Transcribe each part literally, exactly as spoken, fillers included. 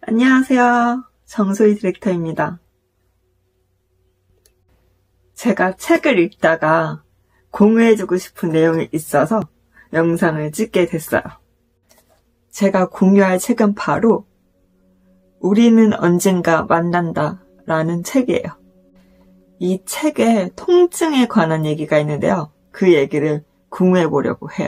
안녕하세요. 정소희 디렉터입니다. 제가 책을 읽다가 공유해주고 싶은 내용이 있어서 영상을 찍게 됐어요. 제가 공유할 책은 바로 우리는 언젠가 만난다 라는 책이에요. 이 책에 통증에 관한 얘기가 있는데요. 그 얘기를 공유해보려고 해요.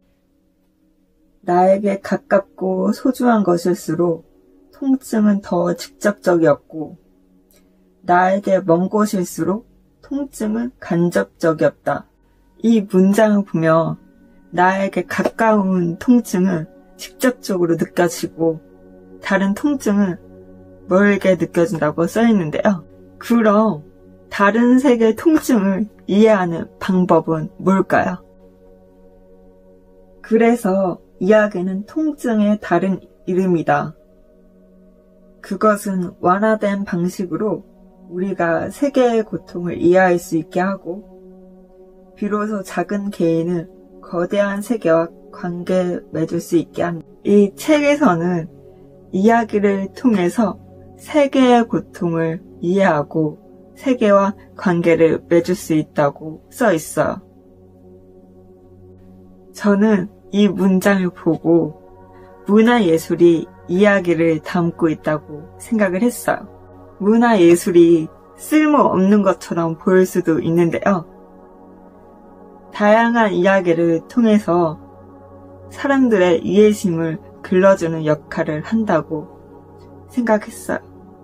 나에게 가깝고 소중한 것일수록 통증은 더 직접적이었고 나에게 먼 곳일수록 통증은 간접적이었다. 이 문장을 보면 나에게 가까운 통증은 직접적으로 느껴지고 다른 통증은 멀게 느껴진다고 써있는데요. 그럼 다른 세계의 통증을 이해하는 방법은 뭘까요? 그래서 이야기는 통증의 다른 이름이다. 그것은 완화된 방식으로 우리가 세계의 고통을 이해할 수 있게 하고 비로소 작은 개인은 거대한 세계와 관계 맺을 수 있게 합니다. 이 책에서는 이야기를 통해서 세계의 고통을 이해하고 세계와 관계를 맺을 수 있다고 써 있어요. 저는 이 문장을 보고 문화예술이 이야기를 담고 있다고 생각을 했어요. 문화예술이 쓸모없는 것처럼 보일 수도 있는데요. 다양한 이야기를 통해서 사람들의 이해심을 길러주는 역할을 한다고 생각했어요.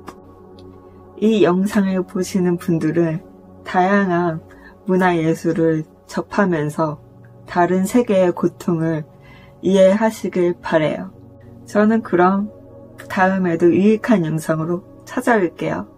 이 영상을 보시는 분들은 다양한 문화예술을 접하면서 다른 세계의 고통을 이해하시길 바라요. 저는 그럼 다음에도 유익한 영상으로 찾아올게요.